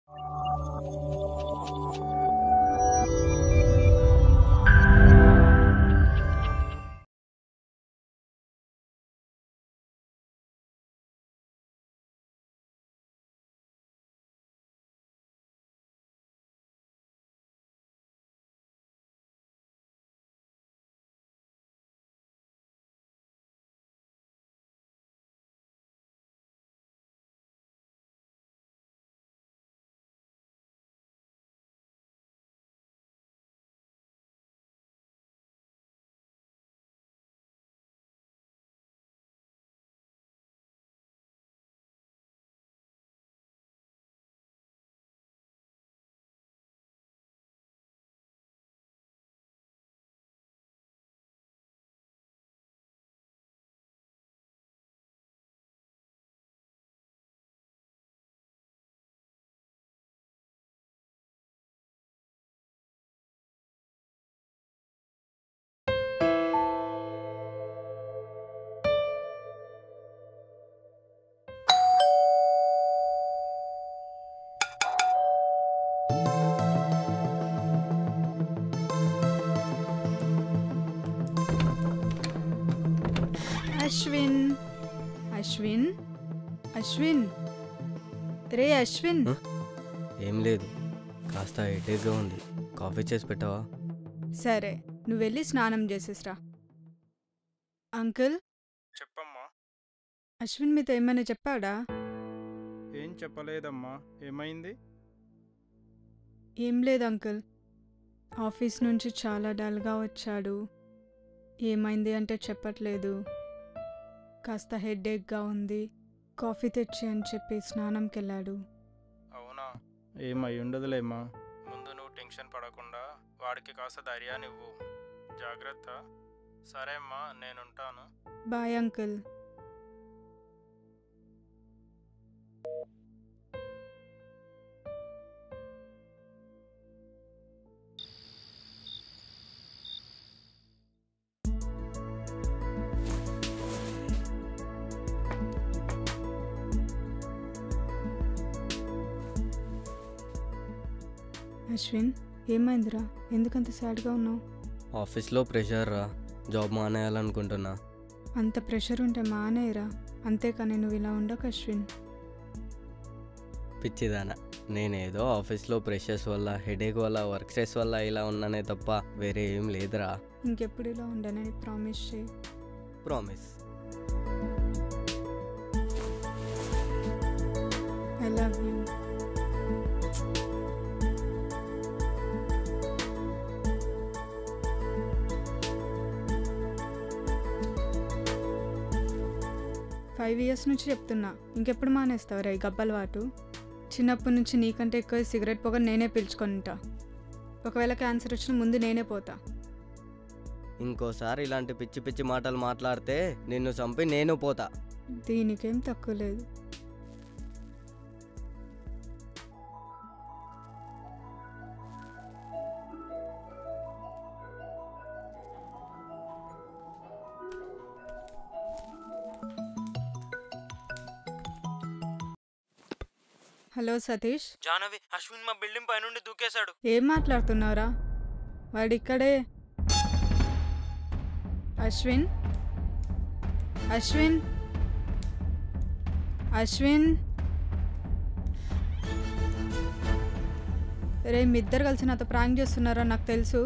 అశ్విన్ అశ్విన్ అశ్విన్ రే అశ్విన్. ఏం లేదు, కాస్త హెడేక్గా ఉంది. కాఫీ చేసి పెట్టావా? సరే, నువ్వు వెళ్ళి స్నానం చేసేసిరా. అంకుల్. చెప్పమ్మా. అశ్విన్ మీతో ఏమైనా చెప్పాడా? ఏం చెప్పలేదమ్మా. ఏమైంది? ఏం లేదు అంకుల్, ఆఫీస్ నుంచి చాలా డల్గా వచ్చాడు. ఏమైంది అంటే చెప్పట్లేదు. కాస్త హెడేక్గా ఉంది, కాఫీ తెచ్చి అని చెప్పి స్నానంకి వెళ్ళాడు. అవునా? ఏమై ఉండదులేమ్మా. ముందు నువ్వు టెన్షన్ పడకుండా వాడికి కాస్త ధైర్యాన్ని ఇవ్వు. జాగ్రత్త. సరే అమ్మా, నేనుంటాను. Bye uncle. అశ్విన్, ఏమైందిరా? ఎందుకంత సాడ్గా ఉన్నావు? ఆఫీస్లో ప్రెషర్ రా, జాబ్ మానేయాలనుకుంటున్నా. అంత ప్రెషర్ ఉంటే మానేయరా, అంతేకాని నువ్వు ఇలా ఉండకు అశ్విన్. పిచ్చిదానా, నేనేదో ఆఫీస్లో ప్రెషర్స్ వల్ల, హెడేక్ వల్ల, వర్క్ స్ట్రెస్ వల్ల ఇలా ఉన్నానే తప్ప వేరే ఏం లేదురా. ఇంకెప్పుడు ఇలా ఉండనని ప్రామిస్ చేయి. Promise. I love you. Five years నుంచి చెప్తున్నా, ఇంకెప్పుడు మానేస్తావురా ఈ గబ్బలవాటు? చిన్నప్పటి నుంచి నీకంటే ఎక్కువ సిగరెట్ పొగ నేనే పీల్చుకొని ఉంటా. ఒకవేళ క్యాన్సర్ వచ్చిన ముందు నేనే పోతా. ఇంకోసారి ఇలాంటి పిచ్చి పిచ్చి మాటలు మాట్లాడితే నిన్ను చంపి నేను పోతా. దీనికేం తక్కువ లేదు. హలో సతీష్. జానవి, అశ్విన్ మా బిల్డింగ్ పై నుండి దూకేశాడు. ఏం మాట్లాడుతున్నావురా? వాడిక్కడే. అశ్విన్ అశ్విన్ అశ్విన్ రే, మీ ఇద్దరు కలిసి నాతో ప్రాంక్ చేస్తున్నారా నాకు తెలుసు.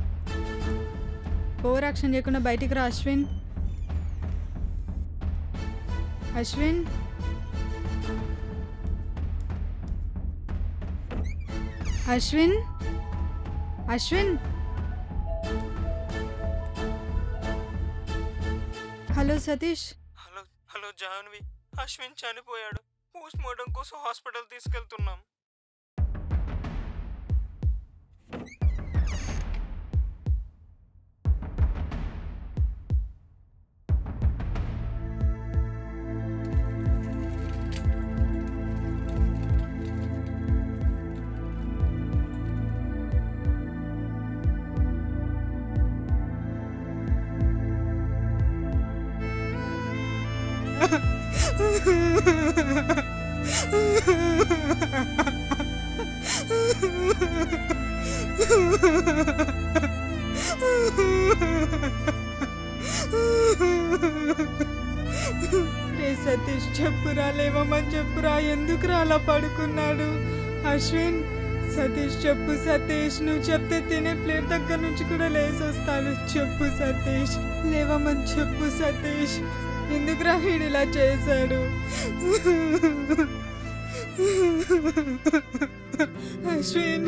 ఓవర్ యాక్షన్ చేయకుండా బయటికి రా Ashwin. Ashwin Ashwin Ashwin hello Satish. Hello hello Jahnavi, Ashwin చనిపోయాడు. పోస్ట్ మార్టం కోసం హాస్పిటల్ తీసుకెళ్తున్నాం. రే సతీష్, చెప్పురా, లేవమని చెప్పురా, ఎందుకురా అలా పడుకున్నాడు? అశ్విన్, సతీష్ చెప్పు సతీష్, నువ్వు చెప్తే తినే ప్లేట్ దగ్గర నుంచి కూడా లేచి వస్తాడు. చెప్పు సతీష్, లేవమని చెప్పు సతీష్, ఎందుకురా వీడు ఇలా చేశాడు? అశ్విన్,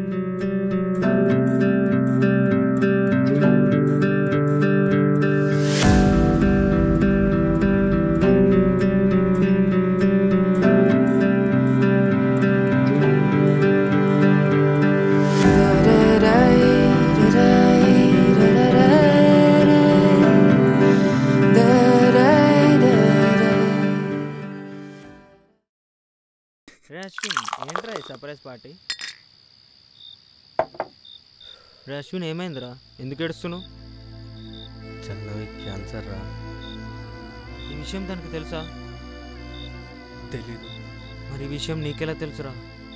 అశ్విన్ ఏంట్రా సర్ప్రైజ్ పార్టీ? అశ్విన్ ఏమైందిరా, ఎందుకు ఏడుస్తున్నావు? జాహ్నవి క్యాన్సర్ రా. ఈ విషయం తనకు తెలుసా? తెలీదు. మరి ఈ విషయం నీకెలా తెలుసురా?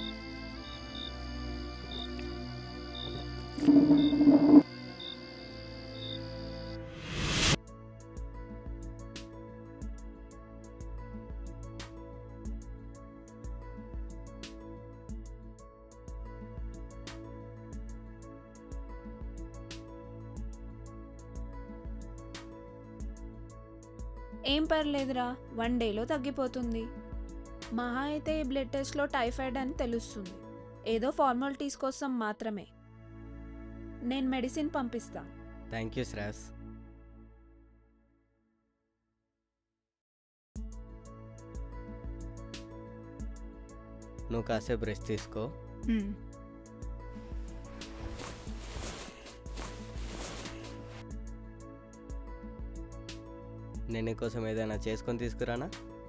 ఏం పర్లేదురా, 1 డేలో తగ్గిపోతుంది. మహా అయితే ఈ బ్లడ్ టెస్ట్లో టైఫాయిడ్ అని తెలుస్తుంది. ఏదో ఫార్మాలిటీస్ కోసం మాత్రమే. నేను మెడిసిన్ పంపిస్తా. Thank you Shravs. నువ్వు కాసేపు రెస్ట్ తీసుకో. నేను నీకోసం ఏదైనా చేసుకొని తీసుకురానా?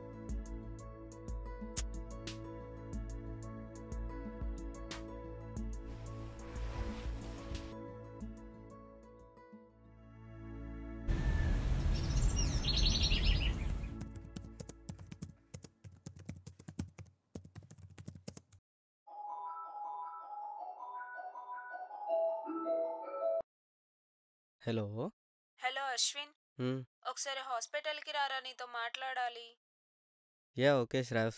హలో. హలో అశ్విన్, ఒకసారి హాస్పిటల్కి రారా, నీతో మాట్లాడాలి. Yeah okay Shravs.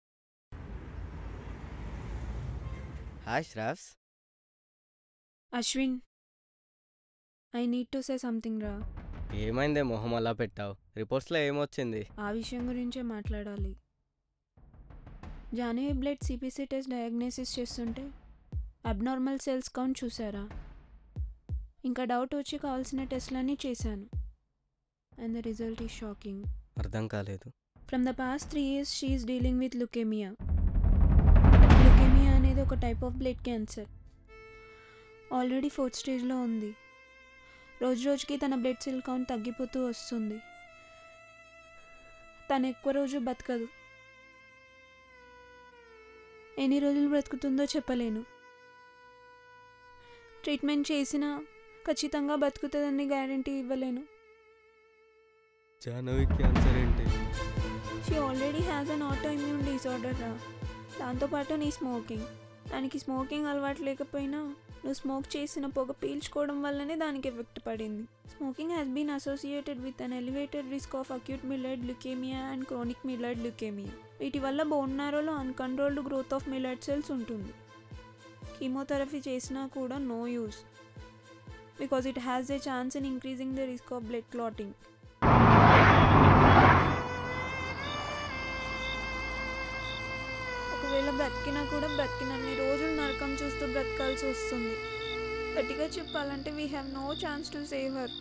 Hi Shravs. Ashwin, I need to say something రా. ఏమైందే మొహం అలా పెట్టావు? రిపోర్ట్స్లో ఏమొచ్చింది? ఆ విషయం గురించే మాట్లాడాలి. Jahnavi blood CPC test diagnosis చేస్తుంటే అబ్నార్మల్ సెల్స్ కౌంట్ చూసారా? ఇంకా డౌట్ వచ్చి కావాల్సిన టెస్ట్లన్నీ చేశాను. And the result is shocking. అర్థం కాలేదు. From the past 3 years she is dealing with leukaemia. Leukaemia అనేది ఒక type of blood cancer. Already 4th స్టేజ్లో ఉంది. రోజు రోజుకి తన బ్లడ్ సెల్ కౌంట్ తగ్గిపోతూ వస్తుంది. తను ఎక్కువ రోజు బతకదు. ఎన్ని రోజులు బ్రతుకుతుందో చెప్పలేను. ట్రీట్మెంట్ చేసినా ఖచ్చితంగా బతుకుతుందని గ్యారంటీ ఇవ్వలేను. జాహ్నవి క్యాన్సర్ ఏంటి? She already has an autoimmune disorder రా. దాంతోపాటు నీ స్మోకింగ్. దానికి స్మోకింగ్ అలవాటు లేకపోయినా నువ్వు స్మోక్ చేసిన పొగ పీల్చుకోవడం వల్లనే దానికి ఎఫెక్ట్ పడింది. Smoking has been associated with an elevated risk of acute myeloid leukaemia and chronic myeloid leukaemia. వీటి వల్ల బోన్ మ్యారోలో uncontrolled growth of myeloid cells ఉంటుంది. కీమోథెరపీ చేసినా కూడా no use, because it has a chance in increasing the risk of blood clotting. ఒకవేళ బ్రతికినా కూడా బ్రతికినన్ని రోజులు నరకం చూస్తూ బ్రతకాల్సి వస్తుంది. గట్టిగా చెప్పాలంటే we have no chance to save her.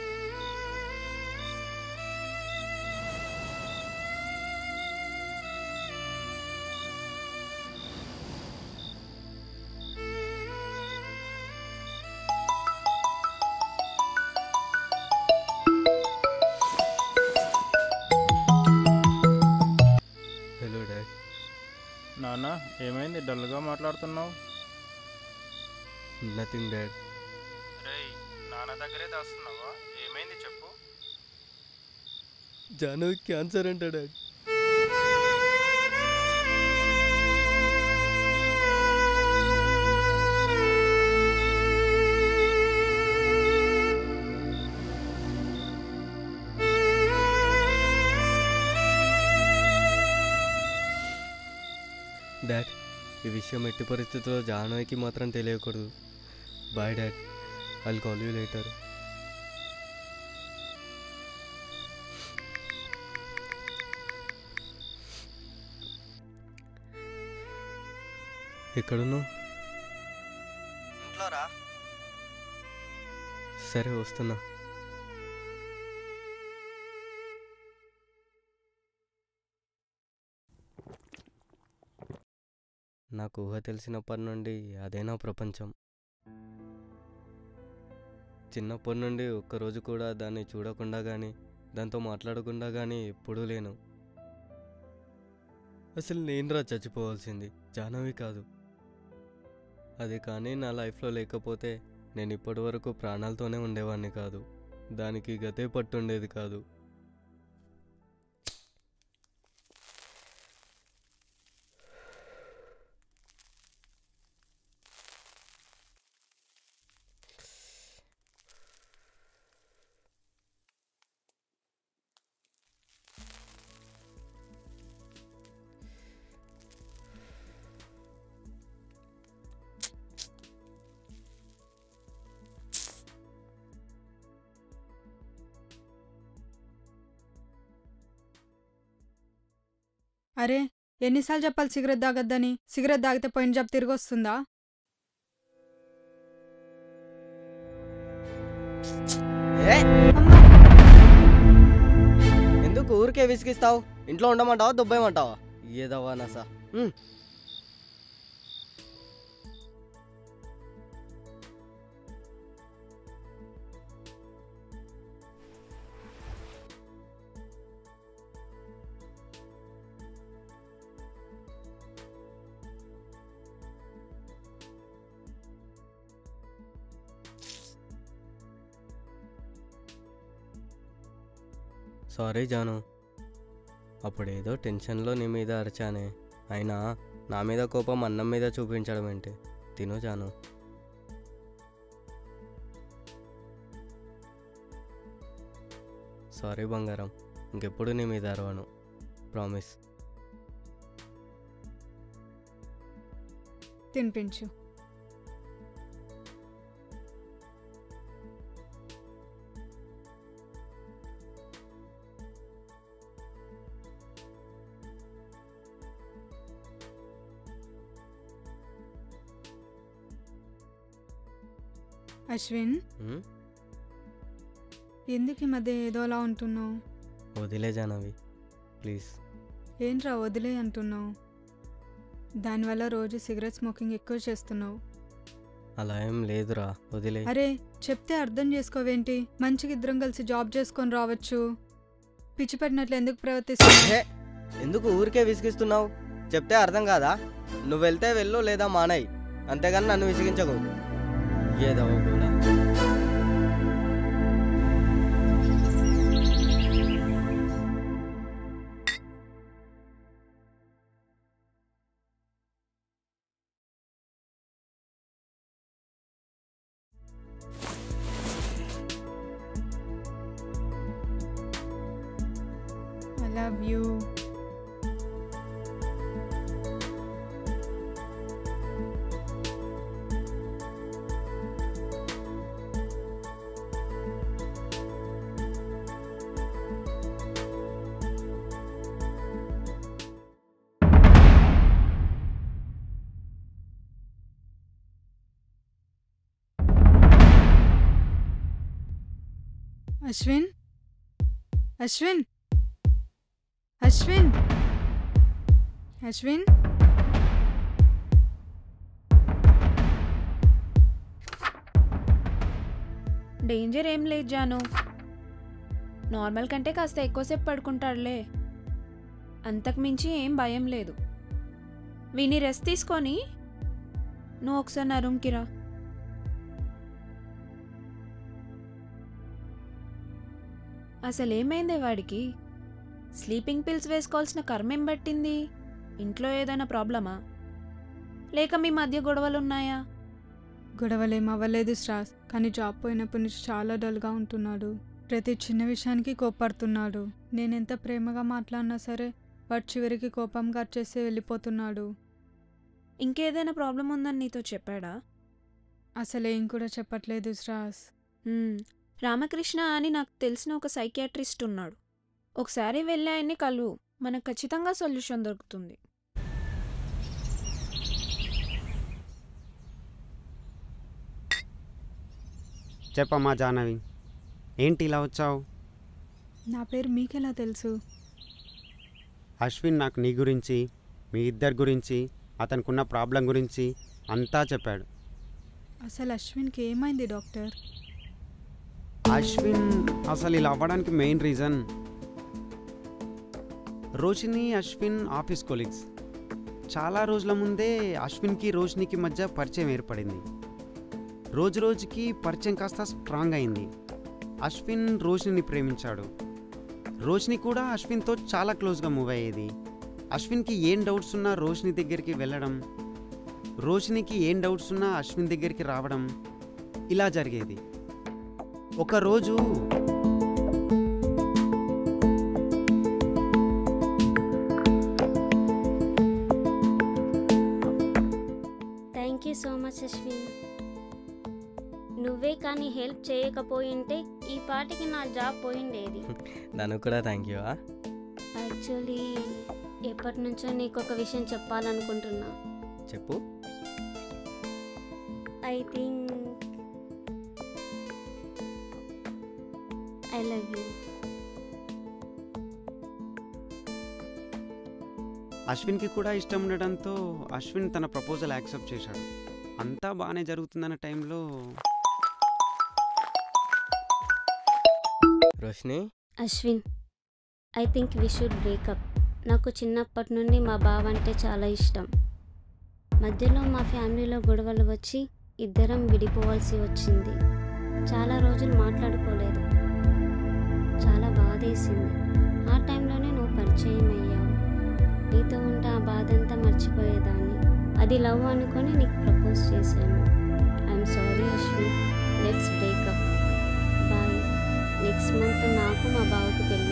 నాన్న ఏమైంది, డల్గా మాట్లాడుతున్నావు? Nothing dad. రేయ్, నాన్న దగ్గరే దాస్తున్నావా? ఏమైంది చెప్పు. జాహ్నవి క్యాన్సర్ అంట డాడ్. డాడ్, ఈ విషయం ఎట్టి పరిస్థితుల్లో జాహ్నవికి మాత్రం తెలియకూడదు. Bye dad, I'll call you later. ఎక్కడున్నావు? ఇంట్లో రా. సరే వస్తున్నా. నాకు ఊహ తెలిసినప్పటి నుండి అదే నా ప్రపంచం. చిన్నప్పటి నుండి ఒక్కరోజు కూడా దాన్ని చూడకుండా కానీ దాంతో మాట్లాడకుండా కానీ ఎప్పుడూ లేను. అసలు నేనురా చచ్చిపోవాల్సింది, జాహ్నవి కాదు. అది కానీ నా లైఫ్లో లేకపోతే నేను ఇప్పటి వరకు ప్రాణాలతోనే ఉండేవాడిని కాదు. దానికి గతే పట్టుండేది కాదు. అరే, ఎన్నిసార్లు చెప్పాలి సిగరెట్ తాగొద్దని? సిగరెట్ తాగితే పోయిన జాబ్ తిరిగి వస్తుందా? ఎందుకు ఊరికే విసిగిస్తావు? ఇంట్లో ఉండమంటావా దుబ్బేయమంటావా? ఏదవా నసా. సారీ జాను, అప్పుడేదో టెన్షన్లో నీ మీద అరిచానే. అయినా నా మీద కోపం అన్నం మీద చూపించడం ఏంటి? తిను జాను. సారీ బంగారం, ఇంకెప్పుడు నీ మీద అరవను, ప్రామిస్. తినిపించు. అశ్విన్, ఎందుకు ఈ మధ్య ఏదోలా ఉంటున్నావు? వదిలే జానవి ప్లీజ్. ఏంట్రా వదిలే అంటున్నావు? దానివల్ల రోజు సిగరెట్ స్మోకింగ్ ఎక్కువ చేస్తున్నావు. అలా ఏం లేదురా, వదిలే. అరే చెప్తే అర్థం చేసుకోవేంటి? మంచిగా ఇద్దరం కలిసి జాబ్ చేసుకొని రావచ్చు. పిచ్చి పెట్టినట్లు ఎందుకు ప్రవర్తిస్తున్నావు? ఎందుకు ఊరికే విసిగిస్తున్నావు? చెప్తే అర్థం కాదా? నువ్వు వెళ్తే వెళ్ళు, లేదా మానాయి, అంతేగాని నన్ను విసిగించకు. ఏదో కూడా I love you. Ashwin, Ashwin, Ashwin, Ashwin. Danger ఏం లేదు జాను, నార్మల్ కంటే కాస్త ఎక్కువసేపు పడుకుంటాడులే, అంతకుమించి ఏం భయం లేదు. విని రెస్ట్ తీసుకొని నువ్వు ఒకసారి నా రూమ్కి రా. అసలేమైందే వాడికి? స్లీపింగ్ పిల్స్ వేసుకోవాల్సిన కర్మేం పట్టింది? ఇంట్లో ఏదైనా ప్రాబ్లమా, లేక మీ మధ్య గొడవలున్నాయా? గొడవలేం అవ్వలేదు శ్రాస్, కానీ జాబ్ పోయినప్పటి నుంచి చాలా డల్గా ఉంటున్నాడు. ప్రతి చిన్న విషయానికి కోప్పడుతున్నాడు. నేనెంత ప్రేమగా మాట్లాడినా సరే వాడు చివరికి కోపంగా చేసి వెళ్ళిపోతున్నాడు. ఇంకేదైనా ప్రాబ్లం ఉందని నీతో చెప్పాడా? అసలేం కూడా చెప్పట్లేదు శ్రాస్. రామకృష్ణ అని నాకు తెలిసిన ఒక సైకియాట్రిస్ట్ ఉన్నాడు. ఒకసారి వెళ్ళి ఆయన్ని కలువు, మనకు ఖచ్చితంగా సొల్యూషన్ దొరుకుతుంది. చెప్పమ్మా జాహ్నవి, ఏంటి ఇలా వచ్చావు? నా పేరు మీకెలా తెలుసు? అశ్విన్ నాకు నీ గురించి, మీ ఇద్దరి గురించి, అతనుకున్న ప్రాబ్లం గురించి అంతా చెప్పాడు. అసలు అశ్విన్కి ఏమైంది డాక్టర్? అశ్విన్ అసలు ఇలా అవ్వడానికి main reason Roshini, Ashwin office colleagues. చాలా రోజుల ముందే అశ్విన్కి రోషినికి మధ్య పరిచయం ఏర్పడింది. రోజు రోజుకి పరిచయం కాస్త స్ట్రాంగ్ అయింది. అశ్విన్ రోషిని ప్రేమించాడు. రోషిని కూడా అశ్విన్తో చాలా క్లోజ్గా మూవ్ అయ్యేది. అశ్విన్కి ఏం డౌట్స్ ఉన్నా రోషిని దగ్గరికి వెళ్ళడం, రోషినికి ఏం డౌట్స్ ఉన్నా అశ్విన్ దగ్గరికి రావడం, ఇలా జరిగేది. ఒకరోజు thank you so much Ashwin. నువ్వే కానీ హెల్ప్ చేయకపోయింటే ఈ పాటికి నా జాబ్ పోయిండేది. దానికి కూడా థ్యాంక్ యూ. యాక్చువల్లీ ఎప్పటి నుంచో నీకు ఒక విషయం చెప్పాలనుకుంటున్నా. చెప్పు. I think I love you. అశ్విన్కి కూడా ఇష్టం ఉండడంతో అశ్విన్ తన ప్రపోజల్ యాక్సెప్ట్ చేశాడు. అంతా బాగానే జరుగుతుందన్న టైంలో Roshini, Ashwin, I think we should break up. నాకు చిన్నప్పటి నుండి మా బావ అంటే చాలా ఇష్టం. మధ్యలో మా ఫ్యామిలీలో గొడవలు వచ్చి ఇద్దరం విడిపోవాల్సి వచ్చింది. చాలా రోజులు మాట్లాడుకోలేదు. చాలా బాధేసింది. ఆ టైంలోనే నువ్వు పరిచయం అయ్యావు. నీతో ఉంటే ఆ బాధ అంతా మర్చిపోయేదాన్ని. అది లవ్ అనుకొని నీకు ప్రపోజ్ చేశాను. I'm sorry Ashwin, let's break up. Bye. Next month నాకు మా బావకు పెళ్ళి.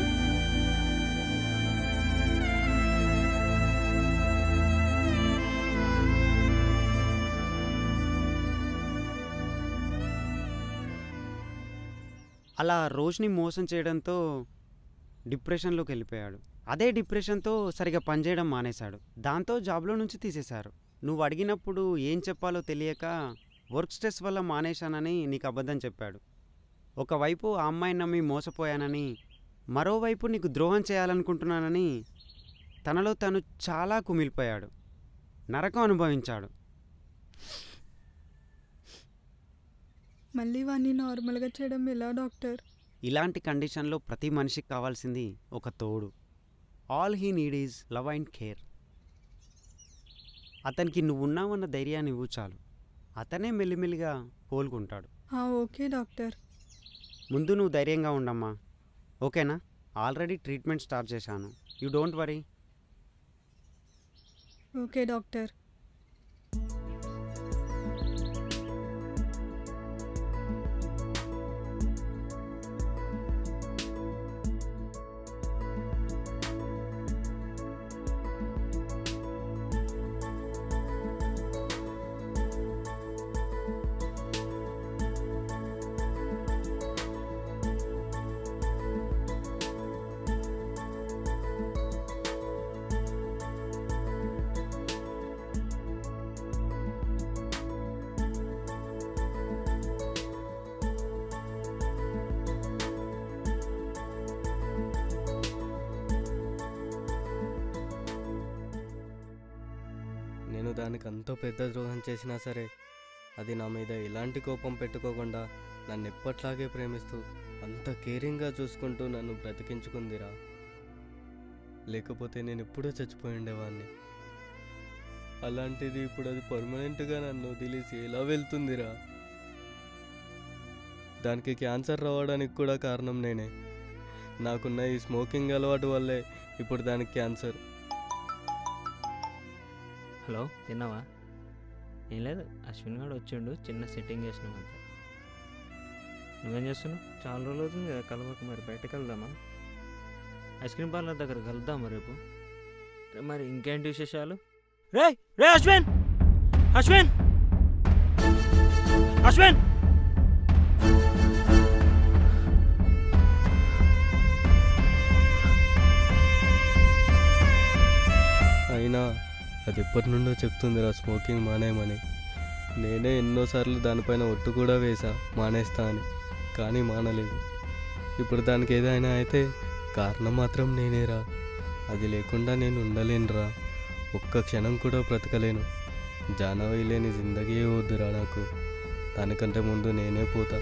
అలా రోష్ని మోసం చేయడంతో డిప్రెషన్లోకి వెళ్ళిపోయాడు. అదే డిప్రెషన్తో సరిగా పనిచేయడం మానేశాడు. దాంతో జాబ్లో నుంచి తీసేశారు. నువ్వు అడిగినప్పుడు ఏం చెప్పాలో తెలియక వర్క్ స్ట్రెస్ వల్ల మానేశానని నీకు అబద్ధం చెప్పాడు. ఒకవైపు ఆ అమ్మాయిని నమ్మి మోసపోయానని, మరోవైపు నీకు ద్రోహం చేయాలనుకుంటున్నానని తనలో తను చాలా కుమిలిపోయాడు. నరకం అనుభవించాడు. మళ్ళీ వాడిని నార్మల్గా చేయడం ఎలా డాక్టర్? ఇలాంటి కండిషన్లో ప్రతి మనిషికి కావాల్సింది ఒక తోడు. All he need is love and care. అతనికి నువ్వున్నావన్న ధైర్యాన్ని ఇవ్వు చాలు. అతనే మెల్లిమెల్లిగా కోలుకుంటాడు. Okay doctor. ముందు నువ్వు ధైర్యంగా ఉండమ్మా, ఓకేనా? ఆల్రెడీ ట్రీట్మెంట్ స్టార్ట్ చేశాను. You don't worry. Okay doctor. నేను దానికి అంత పెద్ద ద్రోహం చేసినా సరే అది నా మీద ఎలాంటి కోపం పెట్టుకోకుండా నన్ను ఎప్పట్లాగే ప్రేమిస్తూ అంత కేరింగ్గా చూసుకుంటూ నన్ను బ్రతికించుకుందిరా. లేకపోతే నేను ఎప్పుడో చచ్చిపోయి ఉండేవాడిని. అలాంటిది ఇప్పుడు అది పర్మనెంట్గా నన్ను వదిలేసి ఎలా వెళ్తుందిరా? దానికి క్యాన్సర్ రావడానికి కూడా కారణం నేనే. నాకున్న ఈ స్మోకింగ్ అలవాటు వల్లే ఇప్పుడు దానికి క్యాన్సర్. హలో, తిన్నావా? ఏం లేదు, అశ్విన్ గారు వచ్చిండు, చిన్న సెట్టింగ్ చేసినాం అంతే. నువ్వేం చేస్తున్నావు? చాలా రోజులు అవుతుంది కదా కలవక. మరి బయటకు వెళ్దామా? ఐస్ క్రీమ్ పార్లర్ దగ్గర కలుద్దామా రేపు? మరి ఇంకేంటి విశేషాలు? రే రే అశ్విన్! అశ్విన్ అశ్విన్ అయినా అది ఎప్పటి నుండో చెప్తుందిరా స్మోకింగ్ మానేయమని. నేనే ఎన్నోసార్లు దానిపైన ఒట్టు కూడా వేసా మానేస్తా అని, కానీ మానలేదు. ఇప్పుడు దానికి ఏదైనా అయితే కారణం మాత్రం నేనేరా. అది లేకుండా నేను ఉండలేనురా, ఒక్క క్షణం కూడా బ్రతకలేను. జాహ్నవి లేని జిందగీ వద్దురా నాకు. దానికంటే ముందు నేనే పోతా.